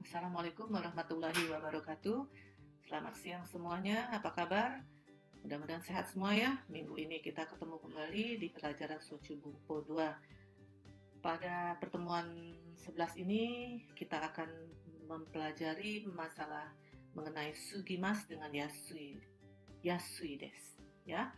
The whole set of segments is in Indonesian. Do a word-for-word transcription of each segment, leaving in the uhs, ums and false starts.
Assalamualaikum warahmatullahi wabarakatuh. Selamat siang semuanya, apa kabar? Mudah-mudahan sehat semua ya. Minggu ini kita ketemu kembali di pelajaran Socu Bungpo dua. Pada pertemuan sebelas ini kita akan mempelajari masalah mengenai sugimas dengan yasui. Yasui desu, ya.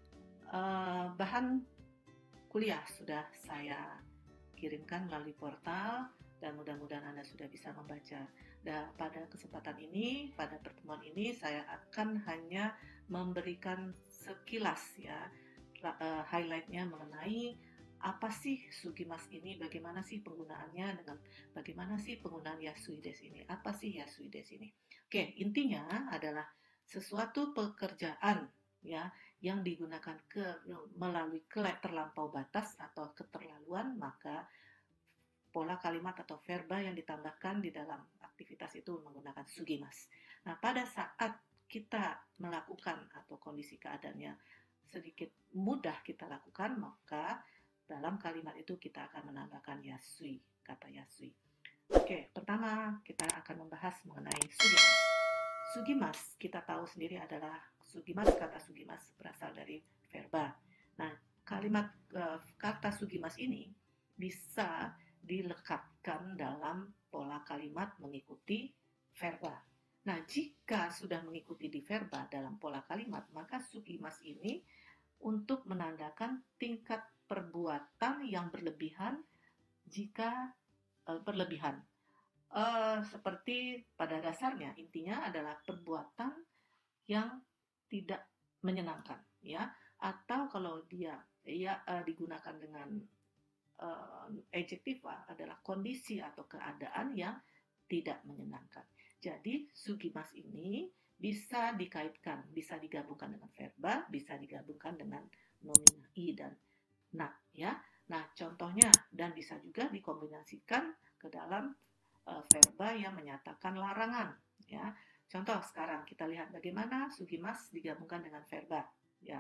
Uh, bahan kuliah sudah saya kirimkan melalui portal dan mudah-mudahan Anda sudah bisa membaca. Dan pada kesempatan ini, pada pertemuan ini saya akan hanya memberikan sekilas ya uh, highlightnya mengenai apa sih sugimas ini, bagaimana sih penggunaannya, dengan bagaimana sih penggunaan yasuides ini, apa sih yasuides ini. Oke, intinya adalah sesuatu pekerjaan ya yang digunakan ke melalui terlampau batas atau keterlaluan, maka pola kalimat atau verba yang ditambahkan di dalam aktivitas itu menggunakan sugimas. Nah, pada saat kita melakukan atau kondisi keadaannya sedikit mudah kita lakukan, maka dalam kalimat itu kita akan menambahkan yasui, kata yasui. Oke, pertama kita akan membahas mengenai sugimas. Sugimas kita tahu sendiri adalah sugimas, kata sugimas berasal dari verba. Nah, kalimat uh, kata sugimas ini bisa dilekatkan dalam pola kalimat mengikuti verba. Nah, jika sudah mengikuti di verba dalam pola kalimat, maka sugimas ini untuk menandakan tingkat perbuatan yang berlebihan jika uh, berlebihan. Uh, seperti pada dasarnya intinya adalah perbuatan yang tidak menyenangkan, ya. Atau kalau dia ya uh, digunakan dengan uh, adjektiva adalah kondisi atau keadaan yang tidak menyenangkan. Jadi sugimas ini bisa dikaitkan, bisa digabungkan dengan verba, bisa digabungkan dengan nomina i dan na, ya. Nah, contohnya dan bisa juga dikombinasikan ke dalam uh, verba yang menyatakan larangan, ya. Contoh sekarang kita lihat bagaimana sugimas digabungkan dengan verba, ya.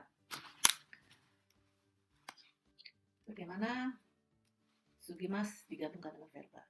Bagaimana sugimas digabungkan dengan verba.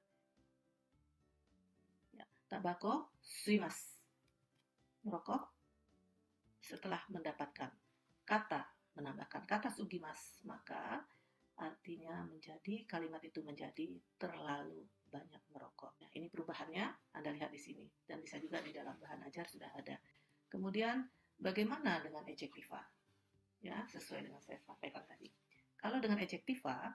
Ya, tabako suimas, merokok setelah mendapatkan. Kata menambahkan kata sugimas, maka artinya menjadi kalimat itu menjadi terlalu banyak merokok. Nah, ini perubahannya Anda lihat di sini dan bisa juga di dalam bahan ajar sudah ada. Kemudian bagaimana dengan adjektiva? Ya, sesuai dengan saya sampaikan tadi. Kalau dengan adjektiva,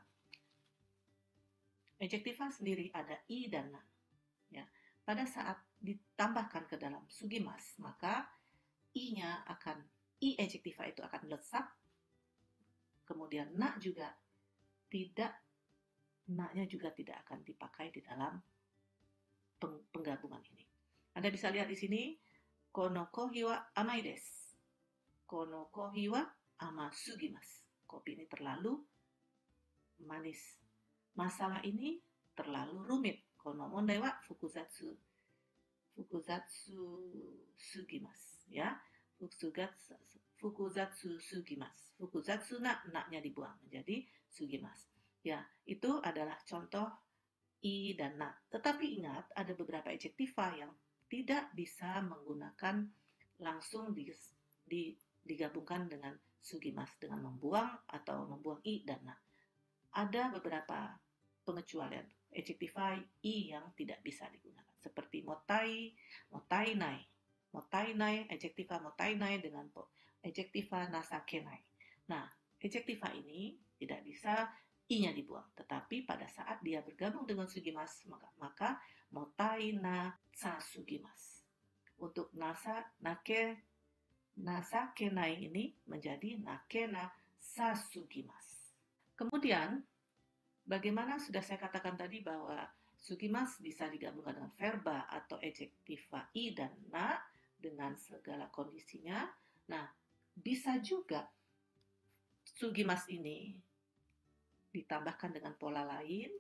adjektiva sendiri ada i dan na. Ya, pada saat ditambahkan ke dalam sugimas, maka i-nya akan i adjektiva itu akan lesak. Kemudian na juga tidak, na-nya juga tidak akan dipakai di dalam penggabungan ini. Anda bisa lihat di sini, kono kohi wa amai desu. Kono kohi wa ama sugimas. Kopi ini terlalu manis. Masalah ini terlalu rumit. Kono mondai wa fukuzatsu. Fukuzatsu sugimas, ya. Fukuzatsu, fukuzatsu sugimas. Fukuzatsu na, na-nya dibuang menjadi sugimas. Ya, itu adalah contoh i dan na. Tetapi ingat, ada beberapa adjektiva yang tidak bisa menggunakan langsung di, di, digabungkan dengan sugimas dengan membuang atau membuang i dan na. Ada beberapa pengecualian adjektiva i yang tidak bisa digunakan, seperti motai, motainai. Motainai, adjektiva motainai dengan adjektiva nasakenai. Nah, adjektiva ini tidak bisa i-nya dibuang, tetapi pada saat dia bergabung dengan sugimas, maka, maka motaina sa sugimas. Untuk nasa, nake, nasakenai ini menjadi nakena sa sugimas. Kemudian, bagaimana sudah saya katakan tadi bahwa sugimas bisa digabungkan dengan verba atau adjektiva i dan na dengan segala kondisinya. Nah, bisa juga sugimas ini ditambahkan dengan pola lain,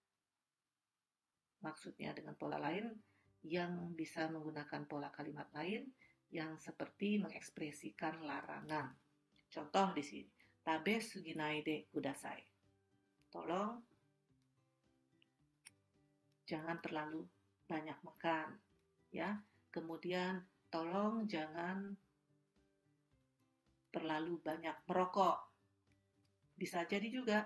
maksudnya dengan pola lain yang bisa menggunakan pola kalimat lain yang seperti mengekspresikan larangan. Contoh di sini, tabe suginai de kudasai. Tolong jangan terlalu banyak makan, ya. Kemudian tolong jangan terlalu banyak merokok. Bisa jadi juga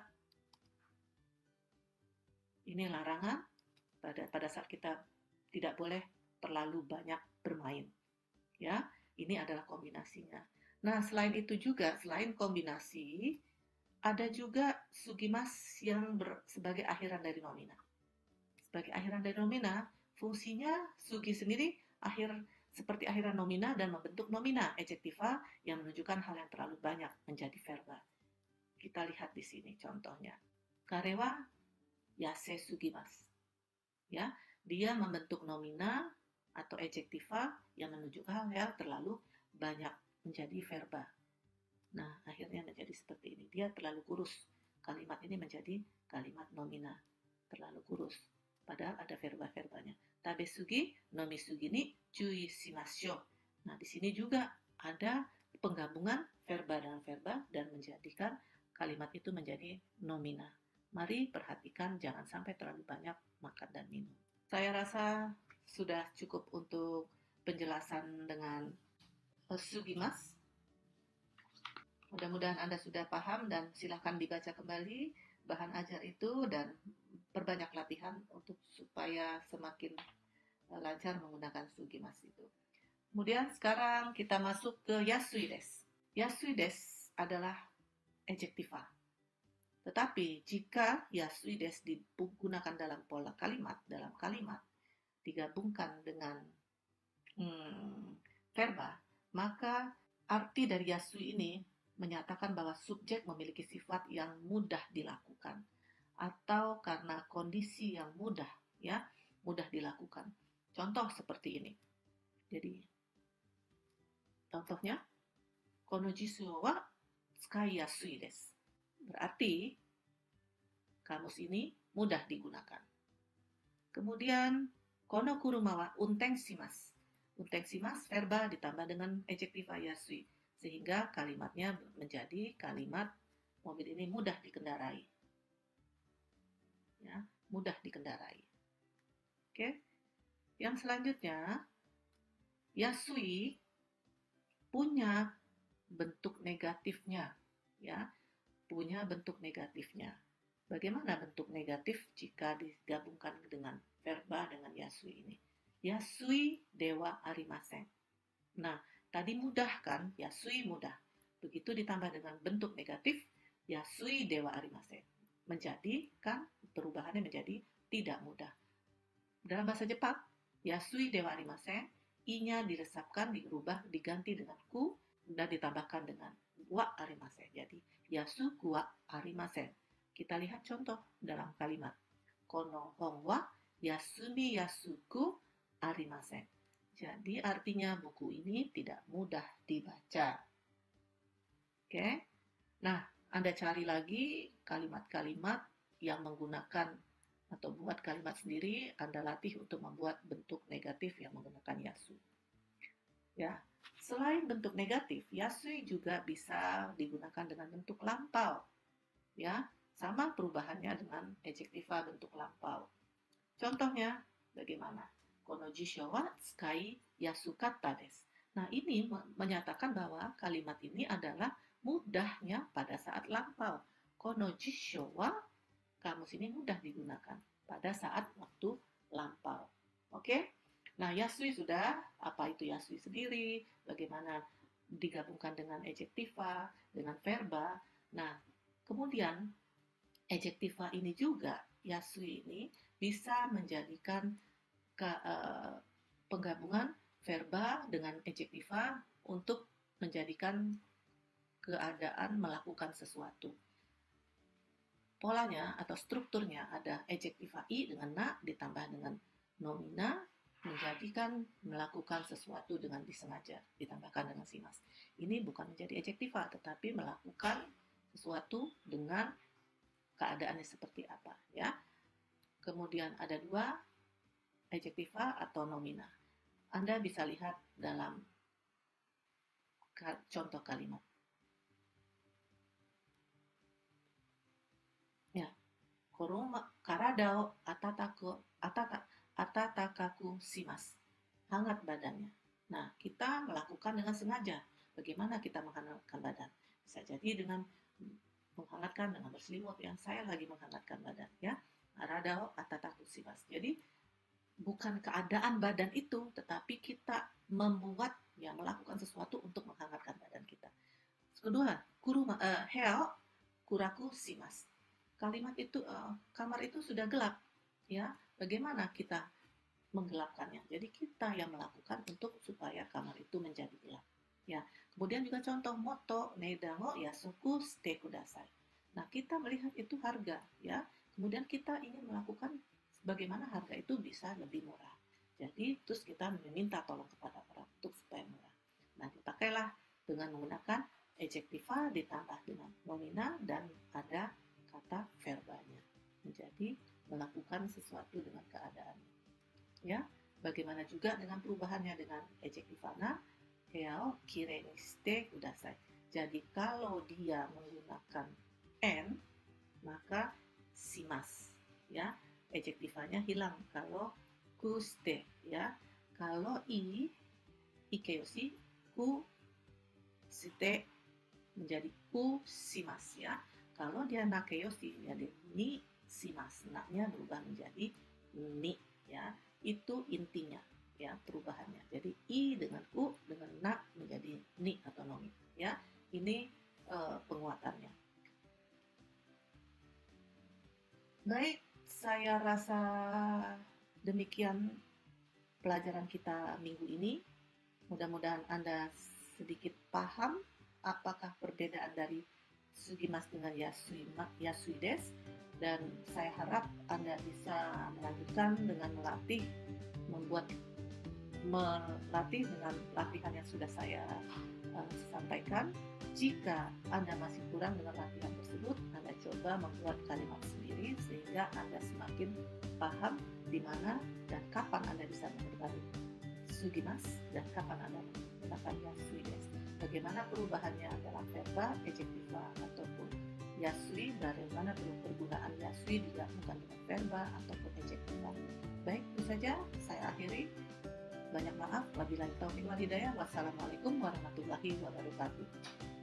ini larangan pada pada saat kita tidak boleh terlalu banyak bermain, ya. Ini adalah kombinasinya. Nah, selain itu juga, selain kombinasi, ada juga sugimas yang ber, sebagai akhiran dari nomina. Sebagai akhiran dari nomina, fungsinya sugi sendiri akhir seperti akhiran nomina dan membentuk nomina ejektiva yang menunjukkan hal yang terlalu banyak menjadi verba. Kita lihat di sini contohnya. Karewa yase sugimas. Ya, dia membentuk nomina atau ejektiva yang menunjukkan hal yang terlalu banyak menjadi verba. Nah, akhirnya menjadi seperti ini. Dia terlalu kurus. Kalimat ini menjadi kalimat nomina. Terlalu kurus. Padahal ada verba-verbanya. Tabesugi, nomisugi ni cui shimasyo. Nah, di sini juga ada penggabungan verba dengan verba dan menjadikan kalimat itu menjadi nomina. Mari perhatikan jangan sampai terlalu banyak makan dan minum. Saya rasa sudah cukup untuk penjelasan dengan sugimas. Mudah-mudahan Anda sudah paham dan silakan dibaca kembali bahan ajar itu dan perbanyak latihan untuk supaya semakin lancar menggunakan sugimas itu. Kemudian sekarang kita masuk ke yasui desu. Yasui desu adalah ejektiva. Tetapi jika yasui desu digunakan dalam pola kalimat, dalam kalimat digabungkan dengan hmm, verba, maka arti dari yasui ini menyatakan bahwa subjek memiliki sifat yang mudah dilakukan atau karena kondisi yang mudah, ya, mudah dilakukan. Contoh seperti ini. Jadi contohnya konojisu wa tsukai yasui desu. Berarti kamus ini mudah digunakan. Kemudian kono kuruma wa unteng shimasu. Unteng shimasu verba ditambah dengan ejektiva yasui sehingga kalimatnya menjadi kalimat mobil ini mudah dikendarai. Ya, mudah dikendarai. Oke. Yang selanjutnya, yasui punya bentuk negatifnya, ya. Punya bentuk negatifnya. Bagaimana bentuk negatif jika digabungkan dengan verba dengan yasui ini? Yasui dewa arimasen. Nah, tadi mudah kan? Yasui mudah. Begitu ditambah dengan bentuk negatif, yasui dewa arimasen. Menjadi kan perubahannya menjadi tidak mudah. Dalam bahasa Jepang, yasui dewa arimasen, i-nya diresapkan, dirubah, diganti dengan ku, dan ditambahkan dengan wa arimasen. Jadi, yasuku wa arimasen. Kita lihat contoh dalam kalimat. Kono hon wa yasumi yasuku arimasen. Jadi artinya buku ini tidak mudah dibaca. Oke. Nah, Anda cari lagi kalimat-kalimat yang menggunakan atau buat kalimat sendiri, Anda latih untuk membuat bentuk negatif yang menggunakan yasu. Ya, selain bentuk negatif, yasui juga bisa digunakan dengan bentuk lampau. Ya, sama perubahannya dengan ejektiva bentuk lampau. Contohnya bagaimana? Konojisho wa tsukai yasukatta desu. Nah, ini menyatakan bahwa kalimat ini adalah mudahnya pada saat lampau. Konojisho wa, kamus ini mudah digunakan pada saat waktu lampau. Oke? Nah, yasui sudah. Apa itu yasui sendiri? Bagaimana digabungkan dengan ejektiva, dengan verba. Nah, kemudian ejektiva ini juga, yasui ini bisa menjadikan ke, uh, penggabungan verba dengan ejektiva untuk menjadikan keadaan melakukan sesuatu. Polanya atau strukturnya ada ejektiva i dengan na ditambah dengan nomina menjadikan melakukan sesuatu dengan disengaja ditambahkan dengan simas. Ini bukan menjadi ejektiva tetapi melakukan sesuatu dengan keadaannya seperti apa, ya. Kemudian ada dua, ejektiva atau nomina. Anda bisa lihat dalam contoh kalimat. Ya, koroma karadao atataku atata Atatakaku shimasu. Hangat badannya. Nah, kita melakukan dengan sengaja. Bagaimana kita menghangatkan badan? Bisa jadi dengan menghangatkan dengan berselimut, yang saya lagi menghangatkan badan, ya. Aradao atataku shimasu. Jadi bukan keadaan badan itu, tetapi kita membuat, ya, melakukan sesuatu untuk menghangatkan badan kita. Kedua, kuru uh, heo kuraku shimasu. Kalimat itu, uh, kamar itu sudah gelap, ya. Bagaimana kita menggelapkannya? Jadi kita yang melakukan untuk supaya kamar itu menjadi gelap, ya. Kemudian juga contoh moto nedango yasuku shite kudasai. Nah, kita melihat itu harga, ya. Kemudian kita ingin melakukan bagaimana harga itu bisa lebih murah. Jadi terus kita meminta tolong kepada orang untuk supaya murah. Nah, dipakailah dengan menggunakan ejektiva ditambah dengan nomina dan ada kata verbanya. Menjadi melakukan sesuatu dengan keadaan. Ya, bagaimana juga dengan perubahannya dengan ejektivana, heao kirei ni shite kudasai. Jadi kalau dia menggunakan n, maka shimasu, ya, ejektivanya hilang kalau ku shite, ya. Kalau i, ikeyoshi, ku shite menjadi ku shimasu, ya. Kalau dia nakeyoshi, jadi ni shimasu, na-nya berubah menjadi ni, ya. Itu intinya, ya, perubahannya. Jadi i dengan ku dengan na menjadi ni atau nomi, ya. Ini uh, penguatannya. Baik, saya rasa demikian pelajaran kita minggu ini. Mudah-mudahan Anda sedikit paham apakah perbedaan dari sugimasu dengan yasui, yasui desu. Dan saya harap Anda bisa melanjutkan dengan melatih, membuat melatih dengan latihan yang sudah saya uh, sampaikan. Jika Anda masih kurang dengan latihan tersebut, Anda coba membuat kalimat sendiri sehingga Anda semakin paham di mana dan kapan Anda bisa menggunakan sugimasu dan kapan Anda menggunakan yasui desu. Bagaimana perubahannya dalam verba, ejektiva ataupun yasui, bagaimana pergunaan yasui digabungkan dengan verba ataupun ejektiva. Baik, itu saja saya akhiri. Banyak maaf, wabillahi taufiq wal hidayah. Wassalamualaikum warahmatullahi wabarakatuh.